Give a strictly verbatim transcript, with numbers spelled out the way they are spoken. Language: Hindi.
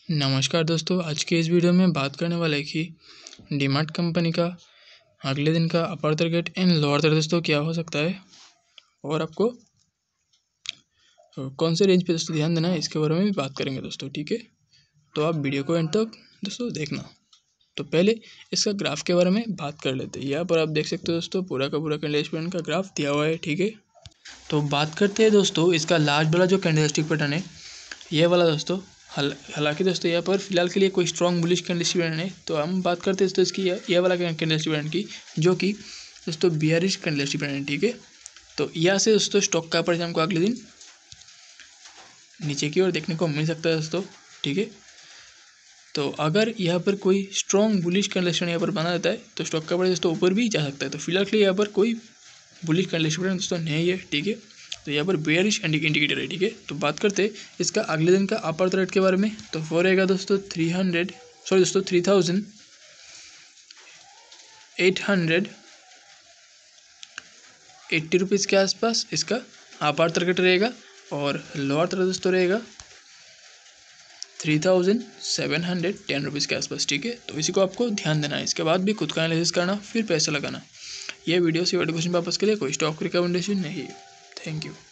नमस्कार दोस्तों, आज के इस वीडियो में बात करने वाले कि डीमार्ट कंपनी का अगले दिन का upper target and lower target दोस्तों क्या हो सकता है और आपको कौन से रेंज पे दोस्तों ध्यान देना है, इसके बारे में भी बात करेंगे दोस्तों। ठीक है, तो आप वीडियो को एंड तक दोस्तों देखना। तो पहले इसका ग्राफ के बारे में बात कर लेते हैं। यहाँ पर आप देख सकते हो दोस्तों, पूरा का पूरा कैंडल का ग्राफ दिया हुआ है। ठीक है, तो बात करते हैं दोस्तों इसका लास्ट वाला जो कैंडलस्टिक पैटर्न है, ये वाला दोस्तों। हालांकि दोस्तों यहाँ पर फिलहाल के लिए कोई स्ट्रॉन्ग बुलिश कैंडलस्टिक पैटर्न है, तो हम बात करते हैं दोस्तों इसकी ये वाला कैंडलस्टिक पैटर्न की, जो कि दोस्तों बियरिश कैंडलस्टिक पैटर्न है। ठीक है, तो यहाँ से दोस्तों स्टॉक का परिणाम को अगले दिन नीचे की ओर देखने को मिल सकता है दोस्तों। ठीक है, तो अगर यहाँ पर कोई स्ट्रॉन्ग बुलिश कैंडलस्टिक यहाँ पर बना रहता है तो स्टॉक का प्राइस दोस्तों ऊपर भी जा सकता है। तो फिलहाल के लिए यहाँ पर कोई बुलिश कैंडलस्टिक पैटर्न दोस्तों नहीं है। ठीक है, तो यहाँ पर बेयरिश इंडिकेटर है। ठीक है, तो बात करते हैं इसका अगले दिन का अपर टारगेट के बारे में। तो वो रहेगा दोस्तों थ्री हंड्रेड सॉरी दोस्तों three thousand eight hundred eighty rupees के आसपास इसका अपर टारगेट रहेगा, और लोअर टारगेट दोस्तों रहेगा three thousand seven hundred ten rupees के आसपास। ठीक है, तो इसी को आपको ध्यान देना है। इसके बाद भी खुद का एनालिसिस करना, फिर पैसा लगाना। ये वीडियो से क्वेश्चन पर्पस के लिए कोई स्टॉक रिकमेंडेशन नहीं है। Thank you.